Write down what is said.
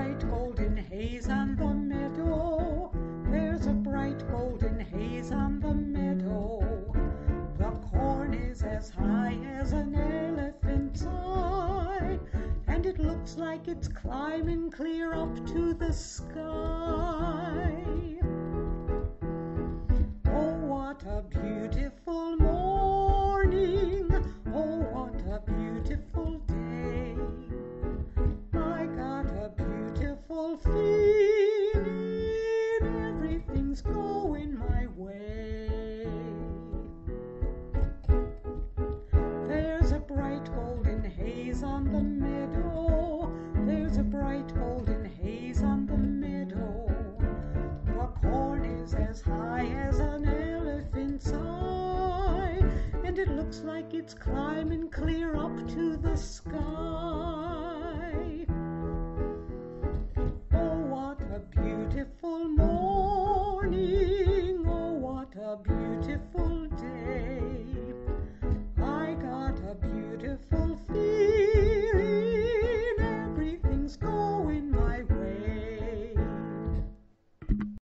bright golden haze on the meadow. There's a bright golden haze on the meadow. The corn is as high as an elephant's eye, and it looks like it's climbing clear up to the sky. Oh, what a beautiful morning! Oh, what a beautiful day! I got a beautiful feeling, everything's going my way. There's a bright golden haze on the meadow. There's a bright golden haze on the meadow. The corn is as high as an elephant's eye, and it looks like it's climbing clear up to the sky.